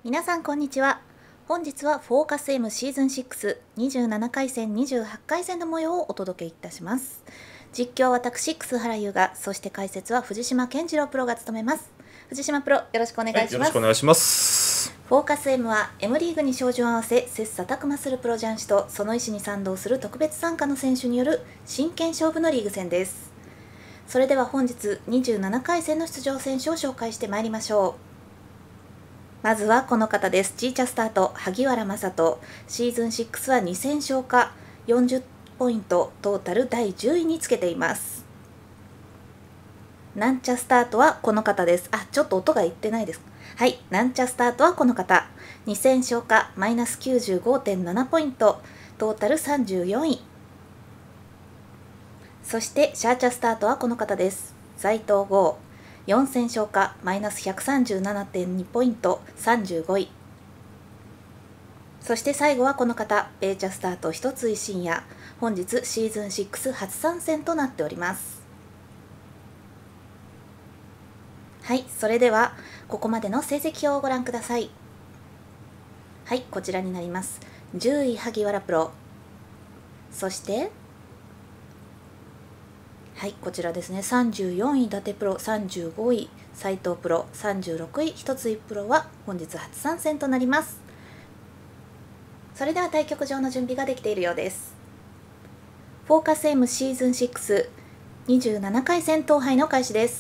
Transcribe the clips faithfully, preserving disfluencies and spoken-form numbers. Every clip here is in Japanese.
皆さんこんにちは。本日はフォーカス M シーズンろくにじゅうななかい戦にじゅうはちかい戦の模様をお届けいたします。実況は私楠原優が、そして解説は藤島健次郎プロが務めます。藤島プロ、よろしくお願いします。 はい、よろしくお願いします。 フォーカス M は M リーグに照準を合わせ切磋琢磨するプロ雀士とその意思に賛同する特別参加の選手による真剣勝負のリーグ戦です。それでは本日にじゅうななかい戦の出場選手を紹介してまいりましょう。まずはこの方です。チーチャスタート萩原正人、シーズンろくはにせん勝かよんじゅうポイント、トータルだいじゅういにつけています。なんちゃスタートはこの方です。あ、ちょっと音がいってないです。はい、なんちゃスタートはこの方、にせん勝かマイナス きゅうじゅうごてんなな ポイント、トータルさんじゅうよんい。そしてシャーチャスタートはこの方です。斉藤剛、よんせん勝かマイナス ひゃくさんじゅうななてんに ポイント、さんじゅうごい。そして最後はこの方、ペーチャスタート一つい深夜、本日シーズンろく初参戦となっております。はい、それではここまでの成績表をご覧ください。はい、こちらになります。じゅうい萩原プロ、そしてはい、こちらですね、さんじゅうよんい伊達プロ、さんじゅうごい斉藤プロ、さんじゅうろくい一ついプロは本日初参戦となります。それでは対局場の準備ができているようです。フォーカス M シーズンろくにじゅうななかい戦闘杯の開始です。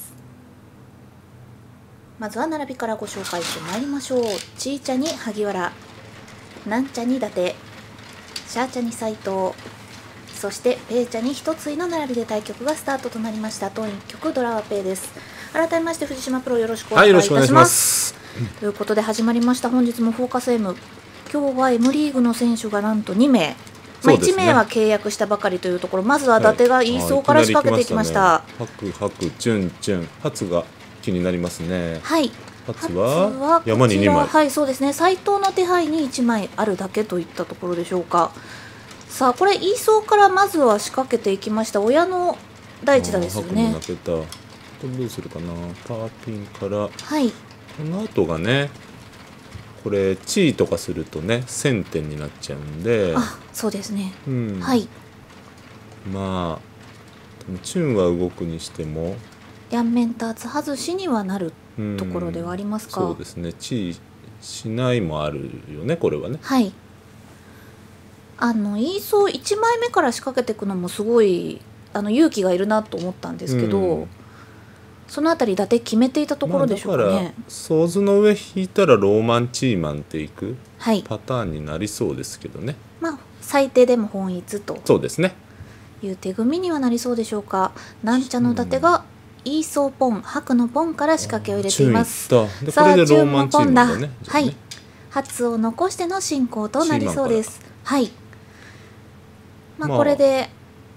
まずは並びからご紹介してまいりましょう。チーチャに萩原、なんちゃに伊達、シャーチャに斉藤、そしてペーチャに一ついの並びで対局がスタートとなりました。当局ドラワペイです。改めまして藤島プロ、よろしくお願いいたします。はい、よろしくお願いします。ということで始まりました。本日もフォーカス M、 今日は M リーグの選手がなんとにめい、まあ、いちめいは契約したばかりというところ、まずは伊達がイーソーから仕掛けていきました。 ハクハクチュンチュン、初が気になりますね。 はい、 初は山ににまい。 はい、そうですね、斉藤の手配にいちまいあるだけといったところでしょうか。さあ、これイーソーからまずは仕掛けていきました。親の第一打ですよね。 ハクも負けた。これどうするかな。パーピンから、 はい、 この後がね、これチーとかするとねせんてんになっちゃうんで、 あ、そうですね、 うん、 はい、 まあチュンは動くにしても両面ターツ外しにはなるところではありますか。 そうですね、チーしないもあるよね、これはね。 はい、あのイーソーいちまいめから仕掛けていくのもすごいあの勇気がいるなと思ったんですけど、うん、そのあたり伊達決めていたところでしょうかね。まあ、だからソーズの上引いたらローマンチーマンっていくパターンになりそうですけどね。 はい、まあ最低でも本一とそうですね、 いう手組みにはなりそうでしょうか。なんちゃの伊達がイーソーポン、白のポンから仕掛けを入れています。 さあチュンもポンだ。ね、 はい、初を残しての進行となりそうです。はい、まあこれで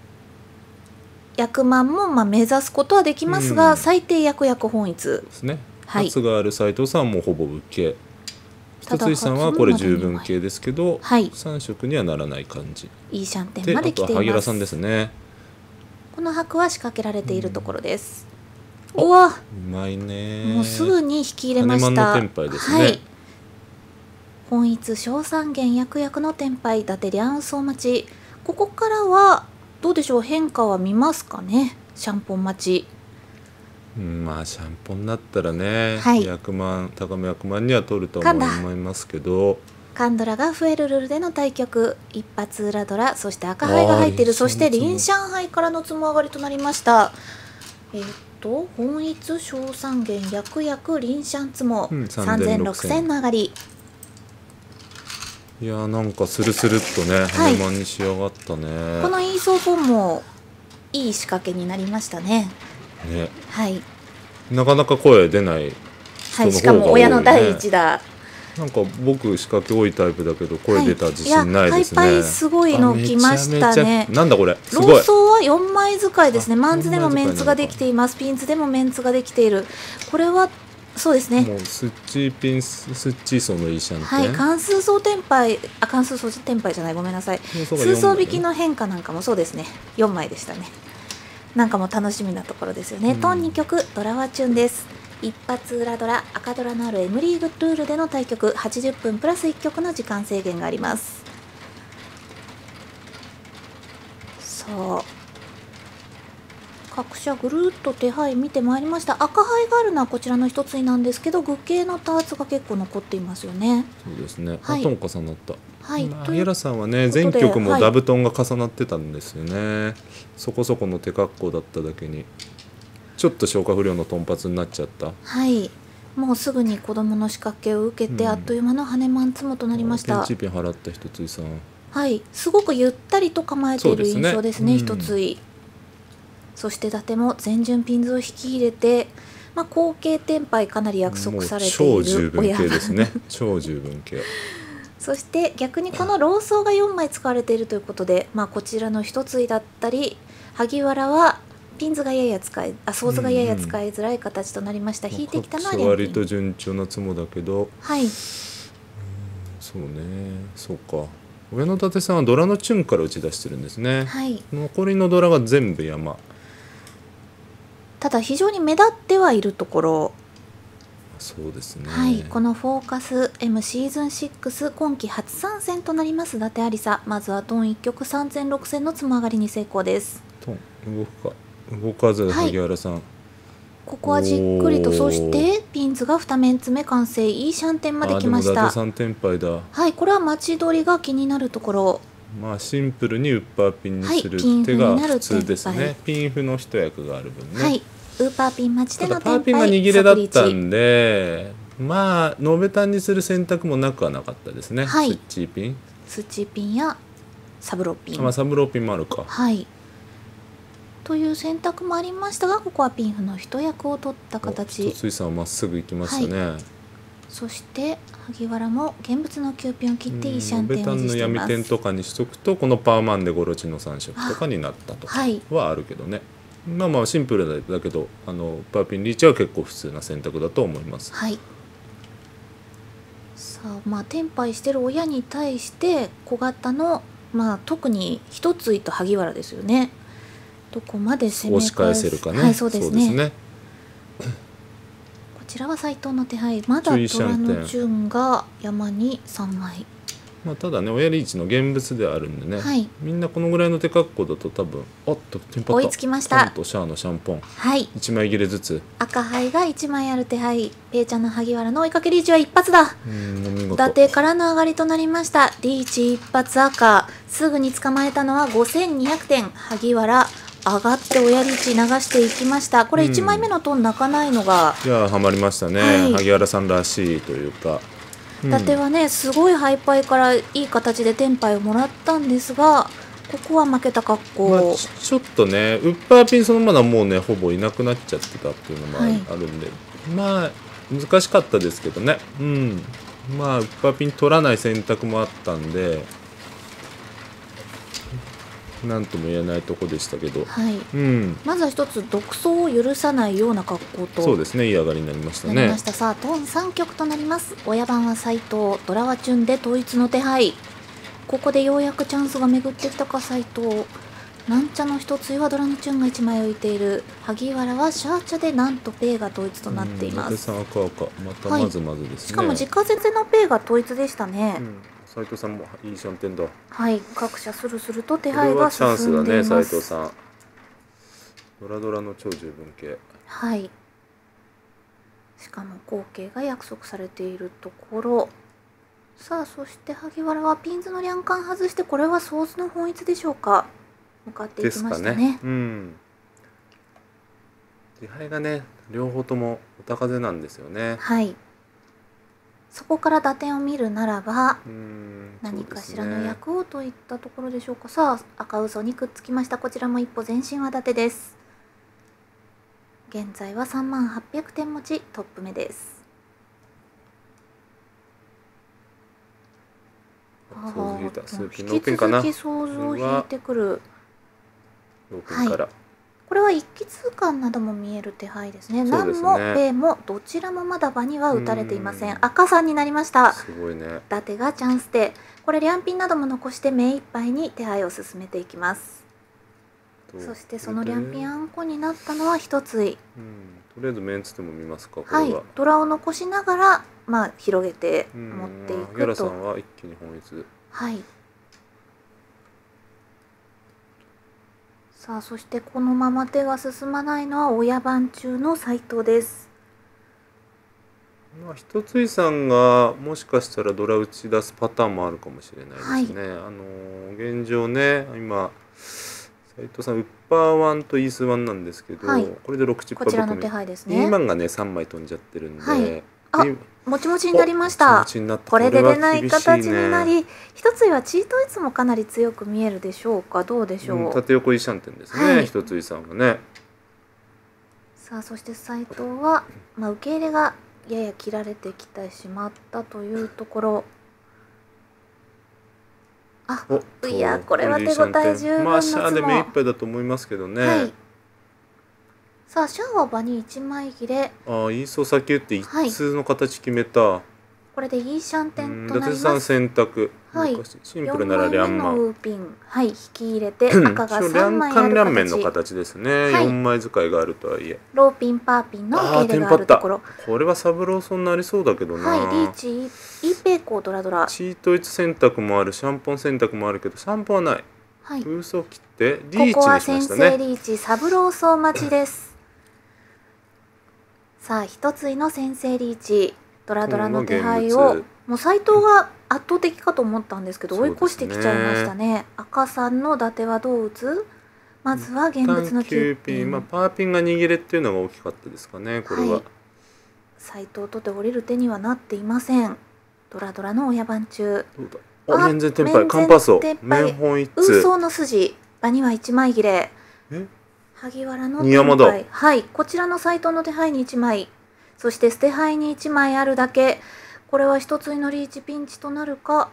役満もまあ目指すことはできますが、うん、最低役役本一ですね。はい、初がある斉藤さんもほぼ受け、一ついさんはこれ十分系ですけど、はい、さん色にはならない感じ。 いいシャンテンまで来ています。 あと萩原さんですね。 この白は仕掛けられているところです。うん、おわ、うまいね。 もうすぐに引き入れました。 羽満の天杯ですね。はい、 本一小三元役役の天杯伊達リャンソー待ち。ここからはどうでしょう、変化は見ますかね。シャンポン待ち、 うん、まあシャンポンだったらね、 はい、 役満高め役満には取ると思いますけど、 カンドラが増えるルールでの対局、一発裏ドラ、そして赤牌が入っている。そしてリンシャン杯からのつも上がりとなりました。えっと本一小三元役役リンシャンつも、うん、さんぜんろくせんの上がり。 いや、なんかスルスルっとね、羽満に仕上がったね。 このイーソーポンもいい仕掛けになりましたね。 ね、 はい、 なかなか声出ない人の方が多いね。はい、 しかも親の第一打。 なんか僕仕掛け多いタイプだけど声出た自信ないですね。 はい、ハイパイすごいの来ましたね。 なんだこれ、すごい。 ローソーはよんまい使いですね。マンズでもメンツができています。ピンズでもメンツができている。これはそうですね。 もうスッチーピンススッチー層のいいシャンテン。 はい、関数層天杯、あ、関数層天杯じゃない、ごめんなさい。数層引きの変化なんかもそうですね。よんまいでしたね。なんかも楽しみなところですよね。トンに局ドラワチュンです。 一発裏ドラ、赤ドラのある M リーグルールでの対局、はちじゅっぷんプラスいっきょくの時間制限があります。さあ各社ぐるっと手配見てまいりました。赤牌があるのはこちらの一つなんですけど、愚形のターツが結構残っていますよね。 そうですね。 はい、 あと重なった。 はい。 萩原さんはね、全局もダブトンが重なってたんですよね。はい、そこそこの手格好だっただけに、ちょっと消化不良の頓発になっちゃった。 はい。もうすぐに子供の仕掛けを受けて、うん、あっという間の羽マンツモとなりました。 天地ピン払った一ついさん。 はい。すごくゆったりと構えている印象ですね。一つい。そして伊達も全順ピンズを引き入れて、まあ、後継テンパイかなり約束されている超十分系ですね。超十分系。 そして逆にこの老僧がよんまい使われているということで、まあ、こちらの一ついだったり萩原はピンズがやや使いあソーズがやや使いづらい形となりました。うんうん、引いてきたのはリャンピン。 割と順調なツモだけど、 はい、うん、 そうね、そうか。上野伊達さんはドラのチュンから打ち出してるんですね。 はい、 残りのドラが全部山。 ただ非常に目立ってはいるところ。 そうですね。 はい、このフォーカス M シーズンろく今季初参戦となります伊達ありさ。まずはトンいっ局さん戦ろく戦のつま上がりに成功です。 トン動くか動かず萩原さん、はい、 ここはじっくりと。そしてピンズがに面詰め完成。いいシャンテンまで来ました。あ、でも伊達さんテンパイだ。 はい、これは待ち取りが気になるところ。 まあシンプルにウッパーピンにする手が普通ですね。はい、ピンフの一役がある分ね。 はい、ウーパーピン待ちでのテンパイ。 パーピンが握れだったんで、まあノベタンにする選択もなくはなかったですね。はい、スッチーピンスッチーピンやサブローピン、 まあ、サブローピンもあるか。 はいという選択もありましたが、ここはピンフの一役を取った形。 一つさんはまっすぐ行きましたね。はい、 そして萩原も現物のきゅうピンを切っていいシャンテンを維持しています。 ノベタンの闇点とかにしとくとこのパーマンでゴロチのさん色とかになったとかはあるけどね。はい、まあまあシンプルだけど、あのパーピンリーチは結構普通な選択だと思います。 はい。さあ、まあテンパイしてる親に対して小型の、まあ特に一ついと萩原ですよね。どこまで攻め押し返せるかね。 はい、そうですね。そうですね。こちらは斉藤の手配。まだドラの順が山にさんまい。 まあ、ただね、親リーチの現物ではあるんでね、 はい、 みんなこのぐらいの手格好だと多分おっとテンパッ追いつきました。 トンとシャアのシャンポン、 はい、 いちまい切れずつ。 赤牌がいちまいある手配。ペイちゃんの萩原の追いかけリーチは一発だ。伊達からの上がりとなりました。リーチ一発赤。すぐに捕まえたのはごせんにひゃくてん。萩原上がって親リーチ流していきました。これいちまいめのトン泣かないのが、 うん、いやはまりましたね、はい、萩原さんらしいというか。 伊達はね、すごいハイパイからいい形でテンパイをもらったんですが、ここは負けた格好、まあ、 ち, ちょっとねウッパーピンそのままもうねほぼいなくなっちゃってたっていうのもあるんで、はい、まあ難しかったですけどね。うん、まあウッパーピン取らない選択もあったんでなんとも言えないとこでしたけど、 はい、 うん、 まずは一つ独走を許さないような格好と。 そうですね、いい上がりになりましたね。 なりました。さあトンさん局となります。親番は斉藤、ドラはチュンで統一の手配。ここでようやくチャンスが巡ってきたか斉藤。なんちゃの一つはドラのチュンがいちまい浮いている。萩原はシャーチャでなんとペイが統一となっています。 さん赤赤またまずまずですね、はい、 しかも自家絶のペイが統一でしたね。うん、 斉藤さんもいいシャンテンだ。 はい、各社スルスルと手配が進んでいます。 これはチャンスだね、斉藤さん。ドラドラの超十分系。 はい。しかも合計が約束されているところ。さあ、そして萩原はピンズの両冠外して、これはソースの本一でしょうか。向かっていきましたね。ですかね。 うん。手配がね、両方ともお高勢なんですよね。 はい。そこから打点を見るならば、何かしらの役をといったところでしょうか。さあ、赤嘘にくっつきました。こちらも一歩前進は伊達です。現在はさんまんはっぴゃくてん持ち、トップ目です。ああ、引き続き想像を引いてくる。はい。これは一気通貫なども見える手配ですね。南も米もどちらもまだ場には打たれていません。赤さんになりました。 すごいね。 伊達がチャンス手。これリャンピンなども残して目いっぱいに手配を進めていきます。そしてそのリャンピンあんこになったのは一つい。 とりあえずメンツでも見ますか、これはいは。 ドラを残しながら、まあ、広げてうん持ってい萩原さくと。 んは一気に本一。 はいさあそしてこのまま手が進まないのは親番中の斉藤です。 まあ一つ井さんがもしかしたらドラ打ち出すパターンもあるかもしれないですね。あのー現状ね、今斉藤さんウッパーワンとイースワンなんですけど、 はいこれでろくチップこちらの手配ですね。 イーマンがねさんまい飛んじゃってるんで、 はいあでもちもちになりました。 もちもちになったこれで出ないこれは厳しいね形になり、一つはチートいつもかなり強く見えるでしょうか。どうでしょう。 うん、縦横イシャンテンですね、 はい一つ井さんはね。 さあそして斉藤は、まあ、受け入れがやや切られてきてしまったというところ。あおっといやこれは手応え十分まあシャアでの目いっぱいだと思いますけどね。 はいさあシャアは場にいちまい切れ。 ああイーソー先打って一通の形決めた。 これでいいシャンテうんンと伊達さんなります。 選択、 はい難しいシンプルならリャンマよんまいめのンウーピン、はい、引き入れて赤が一応さんまいあるカンリャンメンの形。 形ですね、 はいよんまい使いがあるとはいえ。 ローピンパーピンの受けああ入れがテンパったあるところ。 これはサブローソンになりそうだけどな。 はい、リーチ、イーペイコードラドラ。 チートイツ選択もあるシャンポン選択もあるけどシャンポンはない。 はい、 ブースを切ってリーチここはにしま先したね。 制リーチ、サブローソー待ちです。さあ、一ついの先制リーチ、ドラドラの手配を今日の現、 もう斉藤が圧倒的かと思ったんですけど、追いそうですね越してきちゃいましたね。赤さんの伊達はどう打つ？まずは現物のキューキューピン。 ピン、まあ、パーピンが握れっていうのが大きかったですかね、これは。 はい斉藤とて降りる手にはなっていません。ドラドラの親番中。 どうだあ、 あ面前転面前敗、カンパーソ転、敗面本一ウー通。 ソーの筋、場にはいちまい切れ。 え萩原の二山だ天杯はいこちらの斉藤の手配にいちまい、そして捨て牌にいちまいあるだけ。これは一つのリーチピンチとなるか。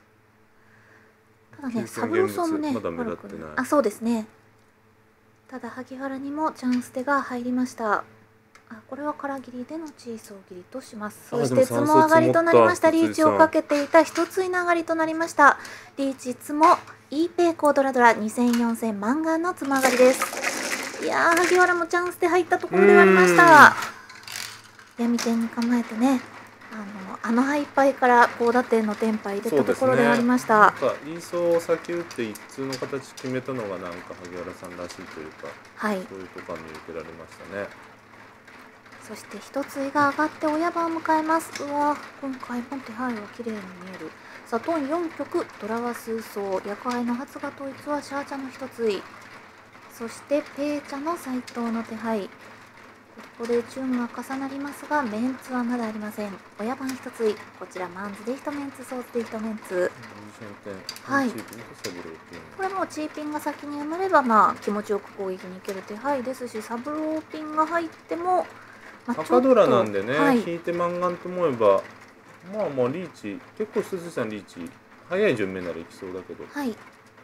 ただね九サブローソーもねまだ目立ってない悪くないあそうですね。ただ萩原にもチャンス手が入りました。あこれは空切りでのチーソー切りとします。 あそしてでもつも上がりとなりました。 三層リーチをかけていた一ついの上がりとなりました。リーチつも イーペイコードラドラにせんよんせんマンガンのつも上がりです。いやー萩原もチャンスで入ったところではありました。闇点に構えてねあのあの敗敗から高打点のテンパ入れたところではありました。 なんかイーソーを先打って一通の形決めたのがなんか萩原さんらしいというか、 はいそういうところが見受けられましたね。 そして一つが上がって親番を迎えます。うわ今回も手配は綺麗に見える。さあトンよん局ドラは数層役配の発芽統一はシャーチャの一つい、そしてペーチャの斉藤の手配。ここでチューンが重なりますがメンツはまだありません。親番一つい、こちらマンズで一メンツ、ソーズで一メンツ。はいこれもチーピンが先に埋まればまあ気持ちよく攻撃に行ける手配ですし、サブローピンが入っても、まあ、 赤ドラなんでね、 はい、 引いてマンガンと思えばまあまあリーチ結構一つさんリーチ早い順目ならいきそうだけど、 はい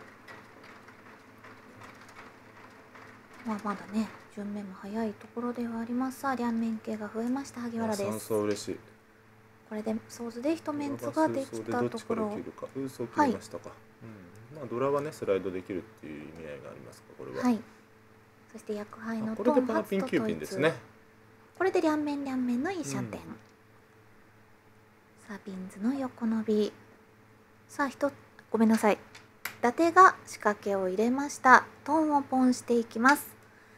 まあまだね順目も早いところではあります。さあ両面形が増えました萩原です。 三層嬉しい。 これでソーズで一メンツができたところ、 ウーソー切りましたか、うん、まあドラはねスライドできるっていう意味合いがありますかこれは。 はい。そして役配のこれでトンパーピンキューピンですね。 これで両面両面のいいシャンテン、うん、さあビンズの横伸び。さあ一ごめんなさい伊達が仕掛けを入れました。トンをポンしていきます。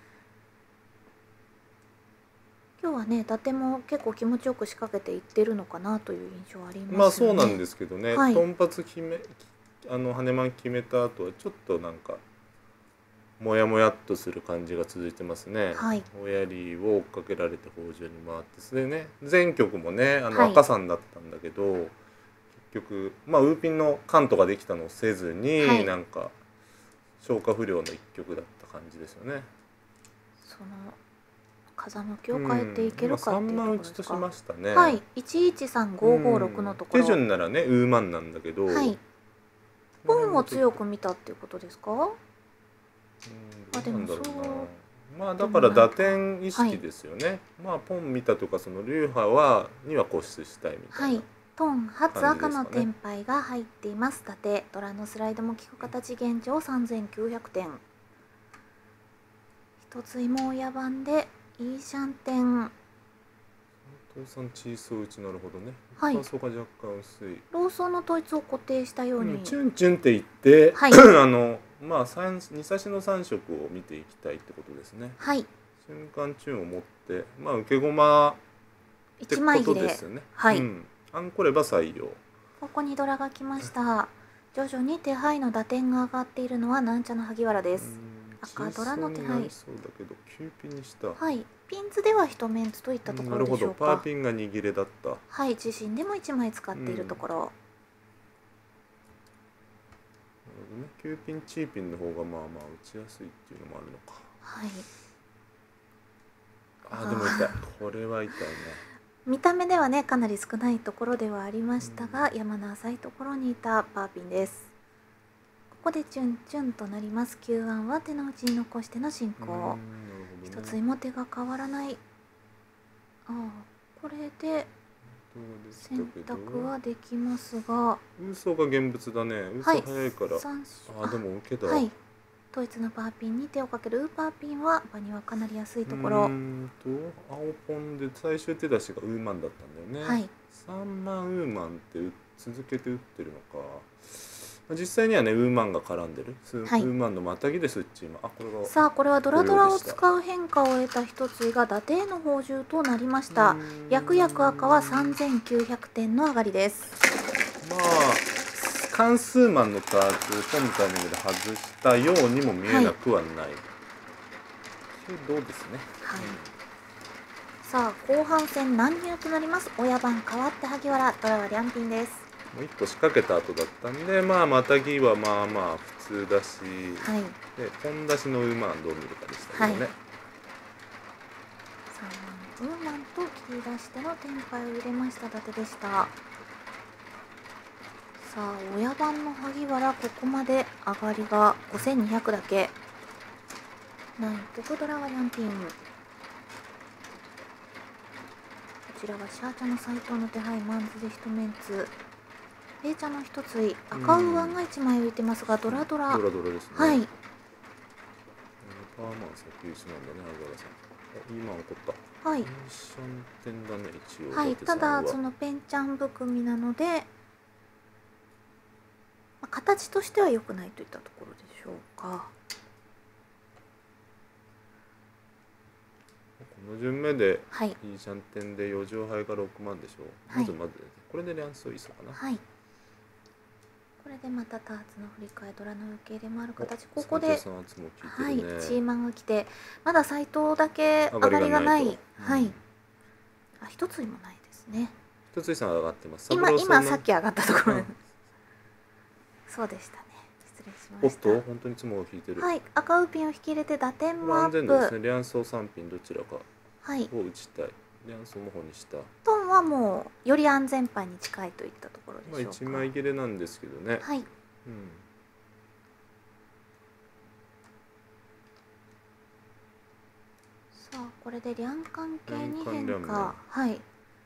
今日はね伊達も結構気持ちよく仕掛けていってるのかなという印象ありますよね。 まあそうなんですけどね、 はい、 トンパツ決めあの羽マン決めた後はちょっとなんかもやもやっとする感じが続いてますね。 はい、 おやりを追っかけられて北条に回ってそれね前局もねあのはい、 赤さんだったんだけど、結局まあウーピンのカントができたのをせずに、はい、なんか消化不良の一局だった感じですよね。 その風向きを変えていけるかっていうところですか。 うん、まあ、さんまん打ちとしましたね。 はい、いちいちさんごごろくのところ。 手順ならねウーマンなんだけど、 はい。ポンを強く見たっていうことですか？うん、 あでもそうまあだから打点意識ですよね。はい、まあポン見たとかその流派はには固執したいみたいな。はい。 トン初赤のテンパイが入っています。伊達ドラのスライドも効く形現状さんぜんきゅうひゃくてん。一つ芋親番でイーシャンテン。 父さんチーソー打ち、なるほどね。 はい感想が若干薄い。 ローソンの統一を固定したように、 うん、チュンチュンって言って、 はいあのまあ三に差しのさん色を見ていきたいってことですね。 はい、 瞬間チュンを持って、まあ受け駒って一こと枚切れ。 ですよね。 はい、 うん、あんこれば採用。 ここにドラが来ました。徐々に手配の打点が上がっているのはなんちゃの萩原です。赤ドラの手配。 そうだけどきゅうピンにした。 はい、ピンズでは一メンツといったところでしょうか。 なるほど、パーピンが握れだった。 はい、自身でもいちまい使っているところ。 なるほどね、きゅうピンチーピンの方がまあまあ打ちやすいっていうのもあるのか。 はい。 あーでも痛い。これは痛いね。 見た目ではねかなり少ないところではありましたが、山の浅いところにいたパーピンです。ここでチュンチュンとなります。きゅうあんは手の内に残しての進行。一、ね、ついも手が変わらない。ああ、これで選択はできますが、 ウーソが現物だね。ウーソ早いから、はい、あでも受けた。 はい、統一のパーピンに手をかけるウーパーピンは場にはかなり安いところ。 うんと青ポンで最終手出しがウーマンだったんだよね。 はい、 さんまんウーマンって続けて打ってるのか。実際にはねウーマンが絡んでる、はい、ウーマンのまたぎでスッチーマン。あこれがさあこれはドラドラを使う変化を得た一つが打点の補充となりました。薬薬赤はさんぜんきゅうひゃくてんの上がりです。 まあ関数マンのカードを今タイミングで外したようにも見えなくはない、はい、どうですね、 はい、うん、さあ後半戦難入となります。親番変わって萩原、ドラはリャンピンです。 もういっこ仕掛けた後だったんで、まあまたぎはまあまあ普通だし、 はい、 でポン出しのウーマンどう見るかでしたけどね、はい、 さんまんウーマンと切り出しての展開を入れました伊達でした。さあ親番の萩原、ここまで上がりがごせんにひゃくだけ。ナイトとドラはリャンピン。こちらはシャーチャの斎藤の手配、マンズで一メンツ。ペイちゃんの一つい、赤ウーワンがいちまい浮いてますが、ドラドラ。 ドラドラですね。 はい。 パーマン先打ちなんだね、萩原さん。今起こった。 はい。 シャンテンだね、一応。 はい、ただ、そのペンちゃん含みなので、まあ、形としては良くないといったところでしょうか。 この順目で、 はい、 いいシャンテンでよ乗杯がろくまんでしょう。 はい、 まずまず、これでリャンスをいいそうかな。 はい。これでまたターツの振り替え、ドラの受け入れもある形。ここで、ね、はい、チーマンが来て、まだ斎藤だけ上がりがない。はい。あ、一つにもないですね。 一つさん上がってます。 今、今さっき上がったところ、うん、そうでしたね。失礼しました。 おっと、本当にツモが引いてる。 はい、赤ウピンを引き入れて打点もアップ。 安全度ですね。リャンソーさんピンどちらかを打ちたい。 はい、 リャンソーの方にした。 トンはもうより安全牌に近いといったところでしょうか。 まあ一枚切れなんですけどね。 はい。うん、さあこれでリャン関係に変化。はい。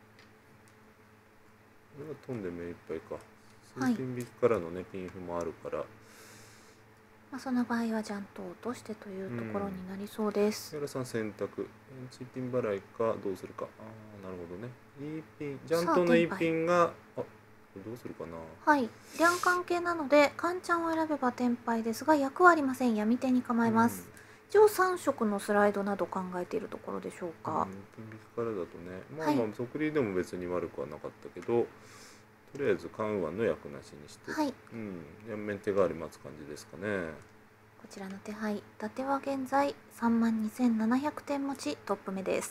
これは飛んで目いっぱいか。数ピン引きからのね、はい、ピンフもあるから。 まあその場合はジャントを落としてというところになりそうです。 木原さん選択。チーピン払いかどうするか。ああなるほどね。いいピン、ジャントのいいピンが、あ、どうするかな。 はい。リャン関係なのでカンちゃんを選べば天敗ですが役はありません。闇手に構えます。一応さん色のスライドなど考えているところでしょうか。 ピン引きからだとね、まあまあ即利でも別に悪くはなかったけど、とりあえずカンワンの役なしにして、 はい、 うん、両面手代わり待つ感じですかね。 こちらの手配、伊達は現在さんまんにせんななひゃくてん持ちトップ目です。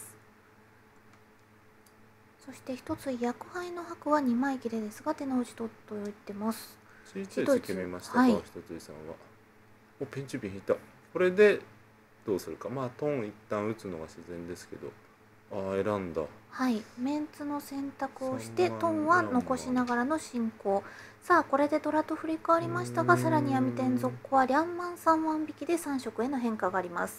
そして一つ役配の白はにまい切れですが手の内取っておいてます。 チーチー決めましたか、はい、一つさんは。お、ピンチピン引いた。これでどうするか。まあトン一旦打つのが自然ですけど、ああ選んだ。 はい、メンツの選択をしてトンは残しながらの進行。さあこれでドラと振り替わりましたが、さらに闇天続行はリャンマンさんわん引きでさん色への変化があります。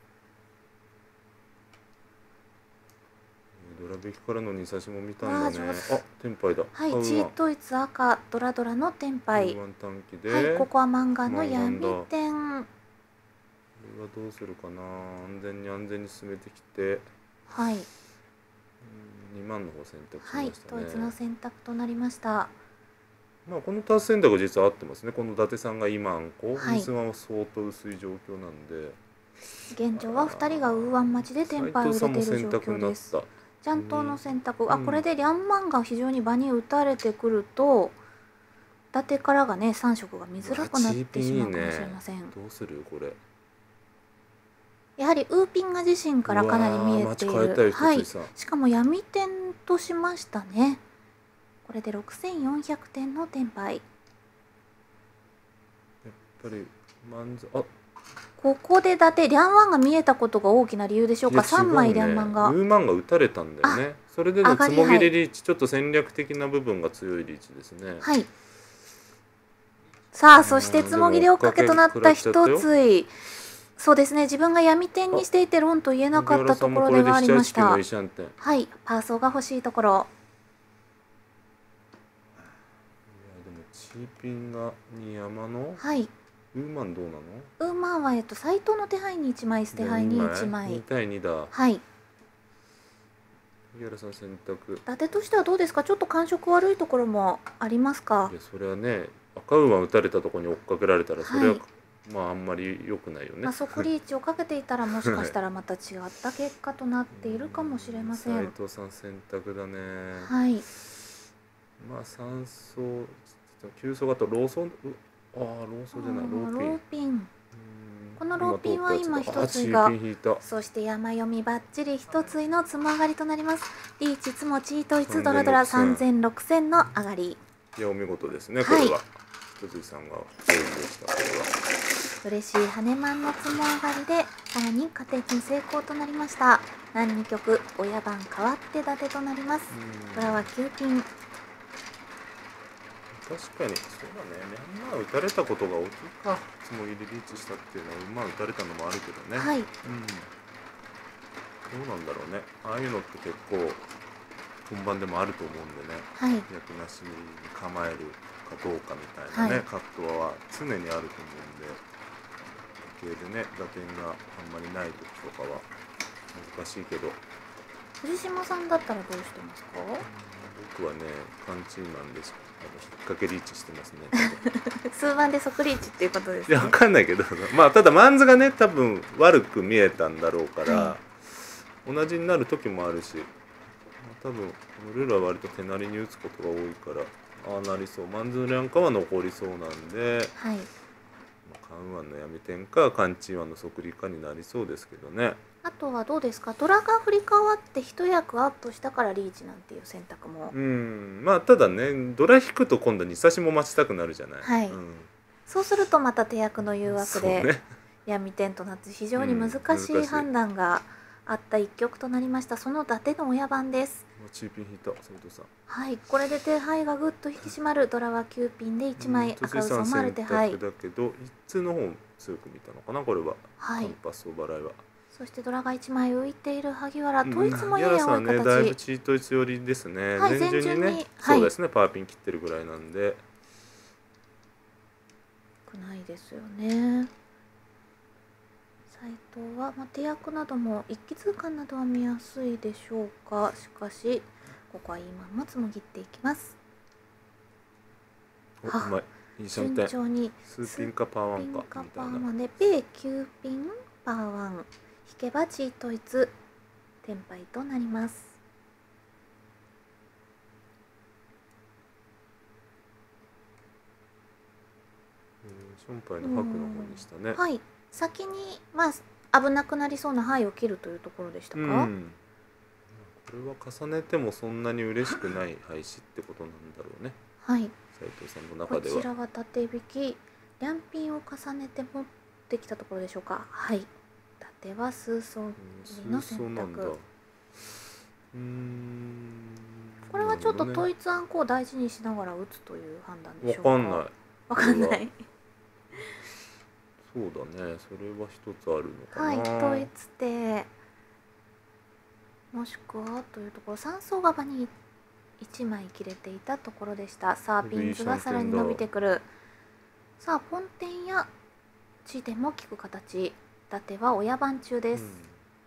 ドラ引きからのに差しも見たんだね。あ、テンパイだ。 はい、チートイツ赤ドラドラのテンパイ。はい、ここはマンガンの闇天。 はどうするかな。安全に安全に進めてきて、 はい、 にまんの方選択しはい、 ましたね。 統一の選択となりました。 まあこのタス選択実は合ってますね。この伊達さんが今んこ、 はいミスマンは相当薄い状況なんで、 現状はふたりがウーワン待ちでテンパイを入れている状況です。ジャントウの選択、あ、これでリャンマンが非常に場に打たれてくると、伊達からがねさん色が見づらくなってしまうかもしれません。 いいね、どうするこれ。 やはりウーピンが自身からかなり見えている。はい、しかも闇点としましたね。これでろくせんよんひゃくてんのテンパイ。 やっぱりマンズ、あ、 ここで伊達リャンワンが見えたことが大きな理由でしょうか。さんまいリャンマンが、 ウーマンが打たれたんだよね。それでのつもぎりリーチ、ちょっと戦略的な部分が強いリーチですね。 はい、さあそしてつもぎり追っかけとなった一つい。そうですね、自分が闇点にしていて論と言えなかったところではありました。はい、パーソーが欲しいところ。いやでもチーピンがに山の、 はい、 ウーマンどうなの。 ウーマンはえっと斎藤の手配にいちまい、捨て配にいちまい、 にたいにだ。 はい、 萩原さん選択。 伊達としてはどうですか。ちょっと感触悪いところもありますか。 いやそれはね、赤ウーマン打たれたところに追っかけられたらそれは、はい、まああんまり良くないよね。 まあ即リーチをかけていたらもしかしたらまた違った結果となっているかもしれません。 斉藤さん選択だね。 はい。 まあ三層、急走型ローソン、ああローソンじゃない、ローピン。 ローピン。このローピンは今一ついが、そして山読みバッチリ一ついのつも上がりとなります。リーチつもチートイツドラドラさんぜんろくせんの上がり。 いやお見事ですねこれは。一ついさんが上手でしたこれは。 嬉しい羽根マンのつも上がりでさらに加点に成功となりました。何に局親番変わって伊達となります。ドラはきゅうピン。 確かにそうだね。ミャンマー打たれたことが大きいか。つもぎりリーチしたっていうのは馬打たれたのもあるけどね。 はい。うん。 どうなんだろうね。ああいうのって結構本番でもあると思うんでね。 はい。 役なしに構えるかどうかみたいなね、はい、葛藤は常にあると思うんで。系でね打点があんまりない時とかは難しいけど。 藤島さんだったらどうしてますか。 僕はねカンチーマンでしあの引っ掛けリーチしてますね。 数番で即リーチっていうことですね。 いや分かんないけどまあただマンズがね多分悪く見えたんだろうから、はい、同じになる時もあるし、多分ルールは割と手なりに打つことが多いからああなりそう。マンズのランカは残りそうなんで、はい、カンワンの闇点かカンチーワンの即利かになりそうですけどね。 あとはどうですか。ドラが振り替わって一役アップしたからリーチなんていう選択も。 うんまあただねドラ引くと今度に差しも待ちたくなるじゃない。 はい、うん、そうするとまた手役の誘惑で闇点となって非常に難しい判断があった一局となりました。その伊達の親番です。 チーピン引いた斉藤さん。 はい、これで手配がぐっと引き締まる。ドラはきゅうピンでいちまい、うん、赤嘘もある手配だけど一通の方強く見たのかなこれは。はい、カンパスお払いは。 そしてドラがいちまい浮いている萩原、統一もやや多い形。 ね、だいぶチートイツ寄りですね。はい、前順にね、はい、そうですね、パーピン切ってるぐらいなんで。 少ないですよね。斉藤は、まあ、手役なども一気通貫などは見やすいでしょうか。しかしここはいいままつもぎっていきます。 お、うまい。いい順調に数ピンかパーワンかみたいな。 パーワンで米きゅうピンパーワン。引けばチートイツテンパイとなります。 ションパイの白の方にしたね。 はい、先にまあ危なくなりそうな牌を切るというところでしたか。うん、 これは重ねてもそんなに嬉しくない廃止ってことなんだろうね。 はい。 斉藤さんの中では。 こちらは縦引き、リャンピンを重ねて持ってきたところでしょうか。はい。では数層の選択。うん、これはちょっと統一案を大事にしながら打つという判断でしょうか。 わかんない。 わかんない。 そうだね。それは一つあるのかな。 はい、統一手もしくはというところ、三層側にいちまい切れていたところでした。さあピンズがさらに伸びてくる。さあポンテンや地点も効く形。伊伊達は親番中です。 うん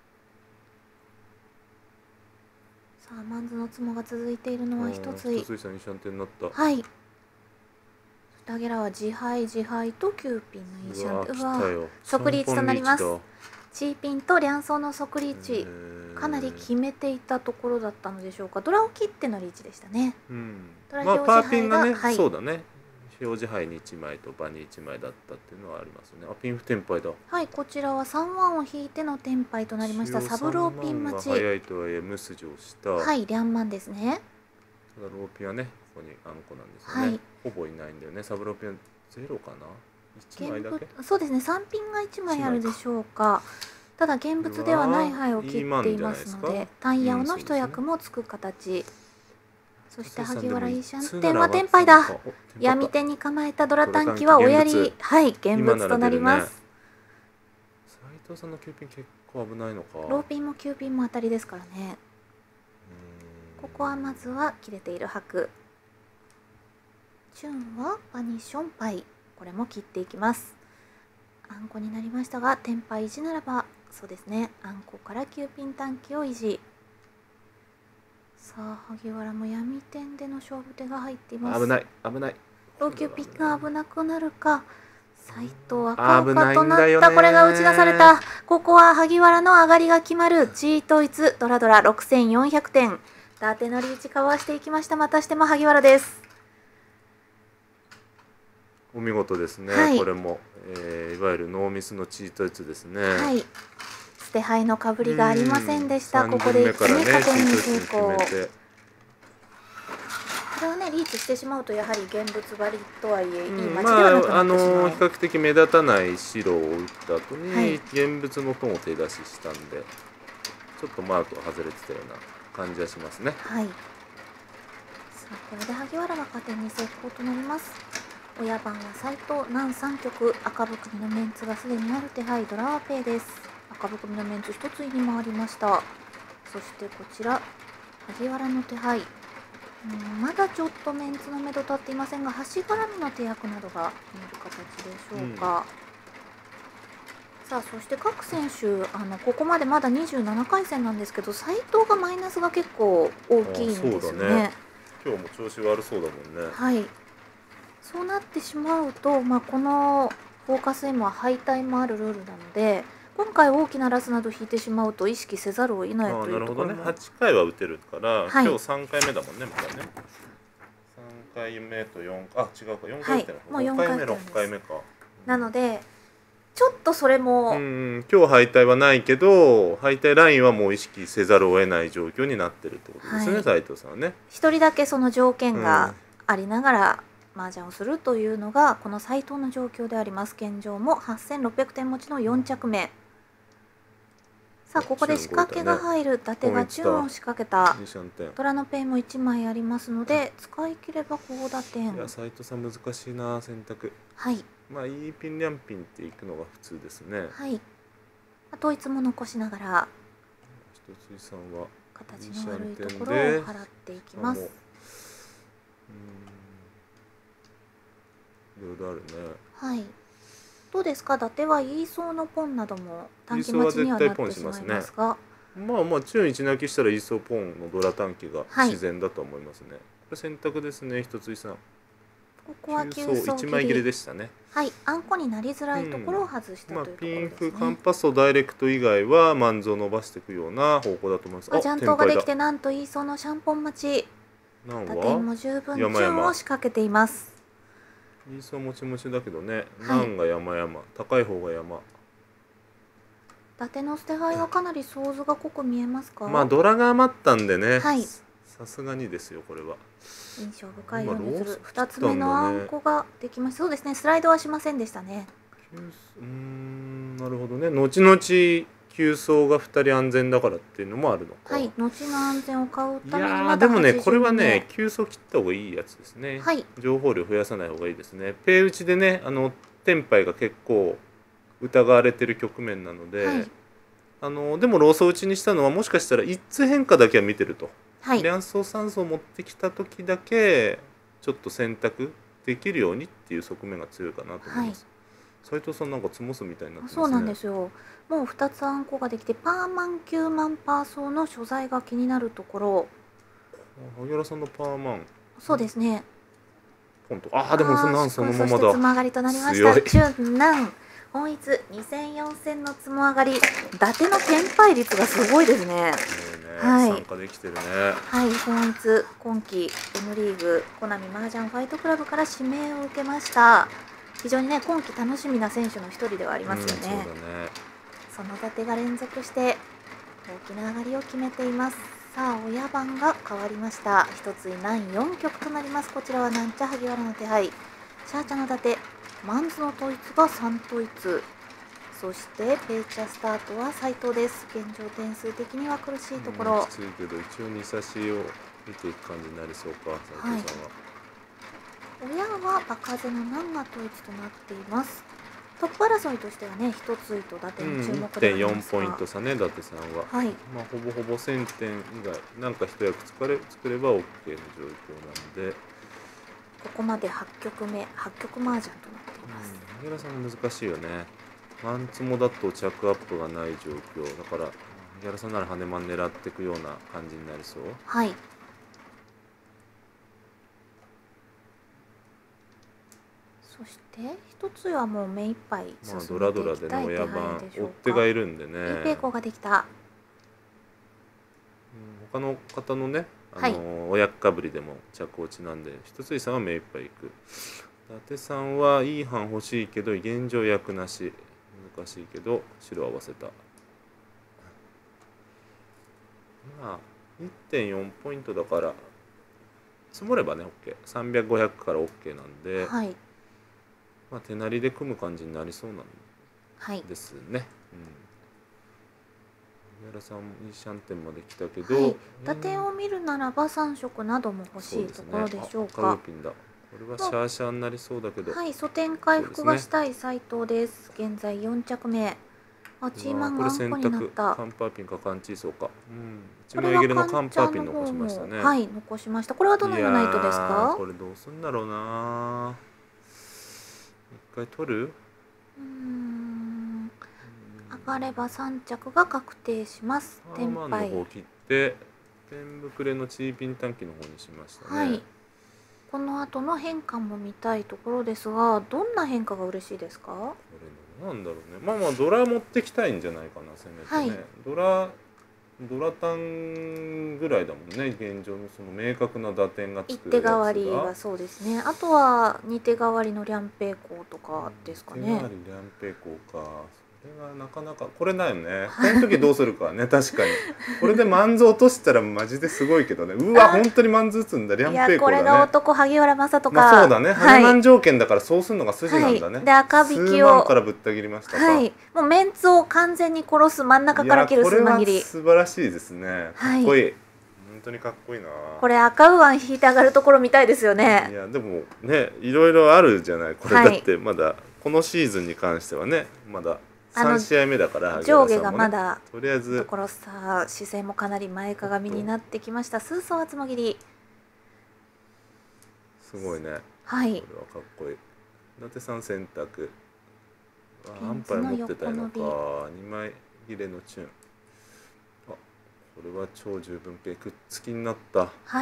さあマンズのツモが続いているのは一つい。 一ついさんにシャンテンになった。 はい。ダゲラは自敗自敗ときゅうピンのいいシャンテン。うわ即リーチとなります。チーピンとリャンソーの即リーチ、かなり決めていたところだったのでしょうか。ドラを切ってのリーチでしたね。 うん、 ドラまあパーピンがね、 はい、 そうだね。表示牌にいちまいと場にいちまいだったっていうのはありますね。あ、ピンフテンパイだ。 はい、こちらはさんワンを引いてのテンパイとなりました。サブローピン待ち。 早いとはいえ無筋をした。 はい、リャンマンですね。 ただローピンはね、ここにあんこなんですよね。はい、ほぼいないんだよね。サブローピンはゼロかな。いちまいだけ。 そうですね。さんピンがいちまいあるでしょうか。ただ現物ではない牌を切っていますので、タイヤオの一役もつく形。そして萩原イーシャンテンはテンパイだ。闇手に構えたドラ短期はおやり、はい現物となります。 斉藤さんのきゅうピン結構危ないのか。 ローピンもきゅうピンも当たりですからね。ここはまずは切れている白。チュンはバニションパイ、これも切っていきます。あんこになりましたがテンパイ維持ならば、そうですね、あんこからきゅうピン短期を維持。さあ萩原も闇点での勝負手が入っています。 危ない危ない。 ローキューピンが危なくなるか。斉藤赤岡となった、これが打ち出された。ここは萩原の上がりが決まる。チートイツドラドラろくせんよんひゃくてん。伊達のリーチかわしていきました。またしても萩原です。 お見事ですね、はい、これも、えー、いわゆるノーミスのチートイツですね。 はい、捨て牌のかぶりがありませんでした。ここで一気に加点に成功。これはねリーチしてしまうとやはり現物張りとはいえいい待ちではなくなってしまう、 まあ、あの比較的目立たない白を打った後に、はい、現物のトンを手出ししたんでちょっとマークが外れてたような感じはしますね。 はい。さあこれで萩原が加点に成功となります。親番は斉藤南さん局、赤含みのメンツがすでにある手配、ドラはペイです。赤含みのメンツ一つに回りました。そしてこちら萩原の手配、うんまだちょっとメンツの目処立っていませんが、端絡みの手役などが見える形でしょうか。うん、さあそして各選手あのここまでまだにじゅうななかい戦なんですけど、斉藤がマイナスが結構大きいんですよね。ね今日も調子悪そうだもんね。 はい、そうなってしまうと、まあ、このフォーカス M は敗退もあるルールなので、今回大きなラスなど引いてしまうと意識せざるを得ないというところも。 なるほどね、はちかいは打てるから、はい、今日さんかいめだもんね、まだね。さんかいめとよんかい、あ、違うか、よんかい打ってるのか、はい、もうよんかいめ、ろっかいめか。 なので、ちょっとそれも。 うん、今日敗退はないけど、敗退ラインはもう意識せざるを得ない状況になってるってことですね、はい、斉藤さんはね。 一人だけその条件がありながら、うん、麻雀をするというのがこの斉藤の状況であります。現状もはっせんろっぴゃくてん持ちのよん着目。さあここで仕掛けが入る。伊達がチューンを仕掛けた。虎のペイもいちまいありますので、使い切れば高打点。 いや斉藤さん難しいな選択。 はい。 まあいいピンリャンピンっていくのが普通ですね。 はい。統一も残しながら。 一つさんは形の悪いところを払っていきます。 いろいろあるね。 はい。どうですか、伊達は言いそうのポンなども短期待ちにはなってしまいますが、 まあまあチューンいち泣きしたら言いそうポンのドラ短期が自然だと思いますね。はい、これ選択ですね、一つさん。 ここは急走いちまい切れでしたね。 はい、あんこになりづらいところを外したというところですね。 ピンフカンパスとダイレクト以外はマンズを伸ばしていくような方向だと思います。 あ、ジャントができてなんと言いそうのシャンポン待ち。打点も十分チューンを仕掛けています。 いいそうもちもちだけどね、南が山々、高い方が山。 伊達の捨て牌はかなり想像が濃く見えますか。 まあドラが余ったんでね、さすがにですよこれは。 印象深いようにするふたつめのあんこができました。そうですね、スライドはしませんでしたね。 うーん、なるほどね。後々急走がふたり安全だからっていうのもあるのか。 はい、後の安全を買うために。いやでもねこれはね急走切った方がいいやつですね。はい、情報量増やさない方がいいですね。ペイ打ちでね、あのテンパイが結構疑われてる局面なので、はい、あのでもローソ打ちにしたのはもしかしたら一通変化だけは見てると。はい、両走三走持ってきた時だけちょっと選択できるようにっていう側面が強いかなと思います。はい、 斉藤さんなんか積もすみたいになってますね。 そうなんですよ。もうふたつあんこができて、パーマンきゅうまんパーソーの所在が気になるところ。 萩原さんのパーマンそうですね。 ポンと、ああでもそんなんそのままそしてつもだ。 上がりとなりまし強いた。中南本一にせんよんせんのつも上がり、伊達の転敗率がすごいですね。 ねはい参加できてるね。 はい、本一今季 M リーグコナミ麻雀ファイトクラブから指名を受けました。非常にね今季楽しみな選手の一人ではありますよね。 うん、そうだね。 その伊達が連続して大きな上がりを決めています。さあ親番が変わりました。一つい南よん局となります。こちらはなんちゃ萩原の手配、シャーチャの伊達、マンズの統一がさん統一、そしてペイチャスタートは斉藤です。現状点数的には苦しいところ、 うん、きついけど一応に差しを見ていく感じになりそうか、斉藤さんは。 親は場風の南が統一となっています。トップ争いとしてはね、一ついと伊達に注目でいってんよんポイント差ね、伊達さんは。 はい、 まあ、ほぼほぼせんてん以外、なんか一役作れ作れば OK の状況なんで、 ここまではち局目、はち局麻雀となっています。 萩原さんも難しいよね。マンツモだと着アップがない状況だから、萩原さんなら羽根マン狙っていくような感じになりそう。 はい。そして一つはもう目いっぱい進まあ、 めてドラドラいきたい手での親番配でしょう追っ手がか。 いるんでね、 いいペイコができた。 他の方のね、あはいの親かぶりでも着落ちなんで、一ついさんは目いっぱいいく。伊達さんはいい班欲しいけど現状役なし、難しいけど白合わせた。まあ いってんよん ポイントだから積もればね OK、 さんびゃくごひゃくから OK なんで、 はい。 まあ、手なりで組む感じになりそうなんはい。 ですね。うん、上原さんもいいシャンテンまで来たけど、 はい。打点を見るならばさん色なども欲しいところでしょうか。 赤ウーピンだ。これはシャーシャーになりそうだけど、 はい、素点回復がしたい斉藤です。現在よん着目。あ、チーマンこれ選があんこになっ択た。 カンパーピンかカンチーソーか。うん、一これは枚切れのカカンチャーンパーピンの方も残しましたね。 はい、残しました。これはどのような意図ですいやーか？ これどうすんだろうな。一回取る？ うーん、上がればさん着が確定します。 パーマンの方切ってペンブクレのチーピン短期の方にしましたね。 はい。この後の変化も見たいところですが、どんな変化が嬉しいですか？ これなんだろうね。まあまあドラ持ってきたいんじゃないかな、せめてね。 はいドラドラタンぐらいだもんね、現状のその明確な打点がつ一くやつが。 手代わりはそうですね。あとは二手代わりのリャンペイコーとかですかね。 手代わりリャンペイコーか。それがなかなかこれだよね。この時どうするかね、確かに。これでマンズ落としたらマジですごいけどね。うわ本当にマンズ打つんだ、リャンいや、 ペイコーだね。 これが男萩原正人か。 まあそうだね。 はい羽マン条件だからそうするのが筋なんだね。 はいで赤引きを数万からぶった切りましたか。 はい、もうメンツを完全に殺す、真ん中から切る数間切り。 いやこれは素晴らしいですね。かっこいい。 はい、 本当にかっこいいな。 これ赤ウーアン引いて上がるところ見たいですよいね。 やでもね、いろいろあるじゃない。これはいだってまだこのシーズンに関してはね、まだあのさん試合目だから上下が萩原さんもねまだとりあえずところさあ姿勢もかなり前かがみになってきました。スーソー厚も切り。 すごいね。 はいこれはかっこいい。伊達さん選択。 ピンあアンパイズの横持ってたの伸びか。にまい切れのチューン。あ、これは超十分系くっつきになった。 はい。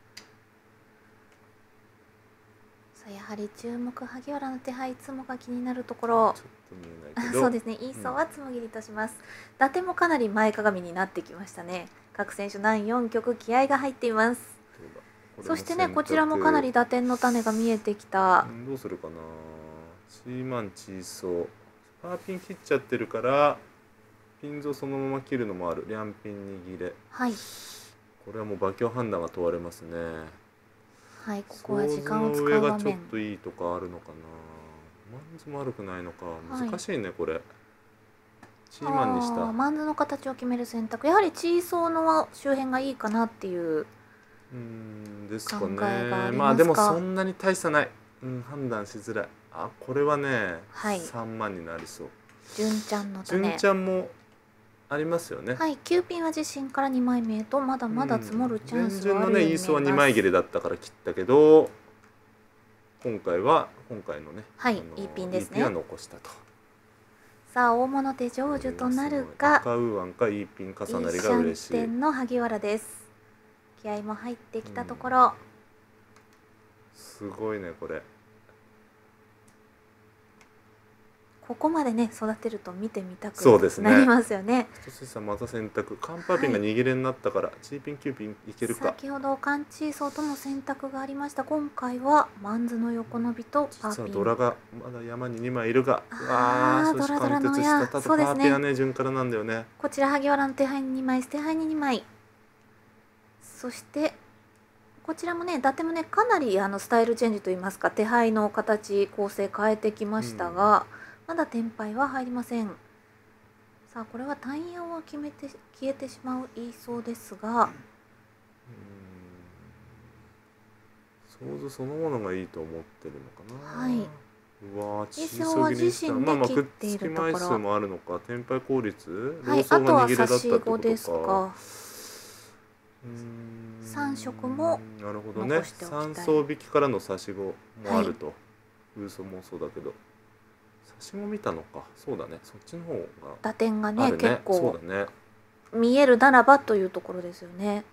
さあやはり注目萩原の手配、いつもが気になるところ。 ちょっと見えないけど。 そうですね、イーソーはつもぎりとします。伊達もかなり前かがみになってきましたね。各選手何よん局気合が入っています。そしてね、こちらもかなり打点の種が見えてきた。 うん、どうするかな。チーマンチーソーパーピン切っちゃってるからピンズをそのまま切るのもある。リャンピン握れ。 はい。 これはもう馬鏡判断が問われますね。 はい、ここは時間を使う上場面。 がちょっといいとかあるのかな。マンズも悪くないのか。難しいね、はい、これ。チーマンにした。 マンズの形を決める選択。やはりチーソーの周辺がいいかなっていう。 うんですかね。 考えがありますか。 まあでもそんなに大差ない。うん、判断しづらい。あ、これはね、はい、さんまんになりそう。 純ちゃんの種。 純ちゃんもありますよね。 はい、きゅうピンは自身からにまいめへとまだまだ積もるチャンスはあるように見えます。 純のね、イーソーはにまい切れだったから切ったけど、 今回は今回のね、 はいあのいいピンですねいいピンは残したと。 さあ大物手成就となるか、 赤ウーワンかいいピン重なりいいシャンが嬉しい。 テンの萩原です。気合も入ってきたところ、うん、 すごいねこれ。 ここまでね育てると見てみたくなりますよね。 ひとつさんまた選択、カンパーピンが握れになったから、はい、チーピンキューピンいけるか。 先ほどカンチーソーとの選択がありました。今回はマンズの横伸びとパーピン。 実はドラがまだ山ににまいいるが、ああドラドラの親、ただパーピンはね順からなんだよね。 こちら萩原の手牌ににまい、捨て牌ににまい。そしてこちらもね伊達もねかなりあのスタイルチェンジといいますか手牌の形構成変えてきましたが、うんまだ天牌は入りません。さあこれは単ヤは決めて消えてしまう言いそうですが、 想像そのものがいいと思ってるのかな。はい。うわ小そぎにした。まあまあくっつき枚数もあるのか。天牌効率。 はい。あとは差し子ですか。三色もなるほどね。三層引きからの差し子もあると。ウーソもそうだけど。私も見たのか。そうだね。そっちの方が打点がね結構そうだね。 見えるならばというところですよね。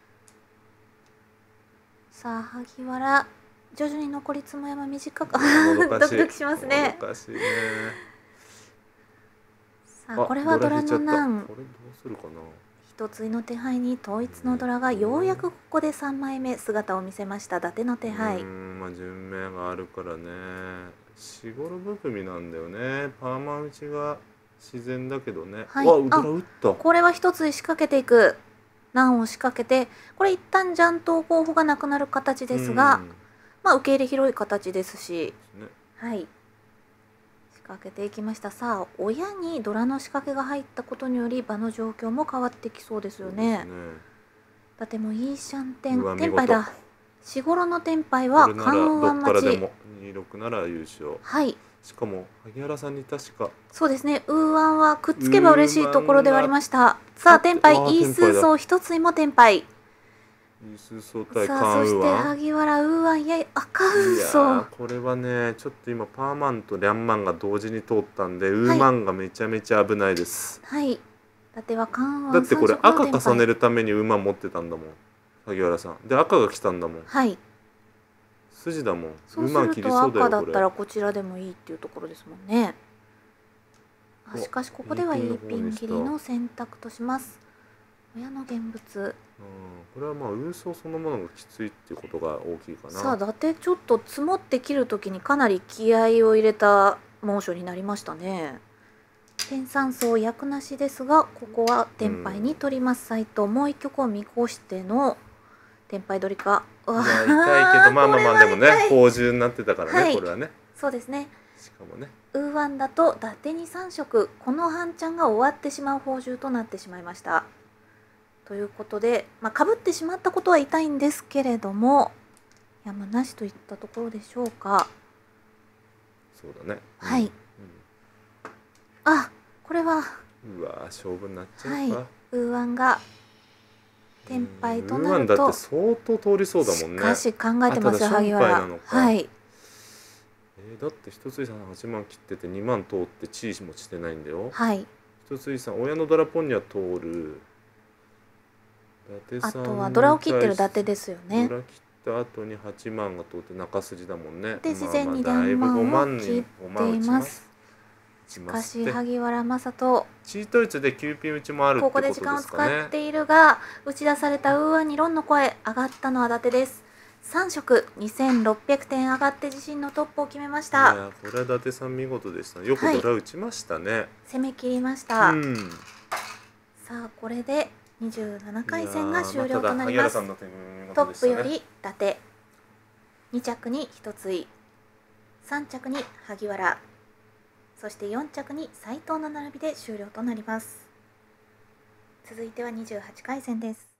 さあ萩原徐々に残りつも山短くドキドキしますね。 おかしいね。 さあこれはドラの難。 これどうするかな。 一つの手牌に統一のドラがようやくここでさんまいめ姿を見せました。伊達の手牌。 うんまあ順目があるからね。しごろぶ組なんだよね。パーマ打ちが自然だけどね。 はい、 わ、うどら打った。 これは一つ仕掛けていく。難を仕掛けて、これ一旦ジャント候補がなくなる形ですが、まあ受け入れ広い形ですし、 ね、 はい。仕掛けていきました。さあ、親にドラの仕掛けが入ったことにより場の状況も変わってきそうですよね。だってもういいシャンテン、テンパイだ。しごろのテンパイは関羽待ち。 にじゅうろくなら優勝。 はい。 しかも萩原さんに確かそうですね。ウーワンはくっつけば嬉しいところではありました。さあテンパイイースーソー一つにもテンパイ。 イースーソー対さあそして萩原ウーワンいや赤ウーソー。 これはねちょっと今パーマンとリャンマンが同時に通ったんで、ウーマンがめちゃめちゃ危ないです。 はい。だっては関羽だってこれ赤重ねるためにウーマン持ってたんだもん萩原さんで、赤が来たんだもん。 はい。 筋だもん。 そうすると赤だったらこちらでもいいっていうところですもんね。しかしここではいいピン切りの選択とします。親の現物。うん、 これはまあウーソーそのものがきついっていうことが大きいかな。 さあ伊達ちょっと積もって切るときにかなり気合を入れたモーションになりましたね。天三層役なしですがここはテンパイに取ります。斉藤、うん、もう一曲を見越してのテンパイ取りか。 いや痛いけどまあまあまあでもね宝珠になってたからね、はい、これはね。 そうですね。 しかもねウーワンだと伊達にさん色、この半チャンが終わってしまう宝珠となってしまいました。ということでまあかぶってしまったことは痛いんですけれどもやむなしといったところでしょうか。 そうだね、 うん、はい、うん、あこれはうわ勝負になっちゃうか。はい、 ウーワンがテンパイとなると、 ウーワンだって相当通りそうだもんね。 しかし考えてますよ萩原。はい。 えー、だって一ついさんはちまん切っててにまん通ってチーもしてないんだよ。 はい。 一ついさん親のドラポンには通る。 あとはドラを切ってる伊達ですよね。 ドラ切った後にはちまんが通って中筋だもんね。 で事前に何万を切っています。しかし萩原正人チート率できゅうピン打ちもあるってことですかね。 ここで時間を使っているが打ち出されたウーワンにロンの声上がったのは伊達です。さん色にせんろっぴゃくてん上がって自身のトップを決めました。 いやこれは伊達さん見事でしたね。よくドラ打ちましたね、はい、 攻め切りました、 うん、 さあこれでにじゅうななかい戦が終了となります。まね、トップより伊達、に着に一つい、さん着に萩原、そしてよん着に斉藤の並びで終了となります。続いてはにじゅうはちかい戦です。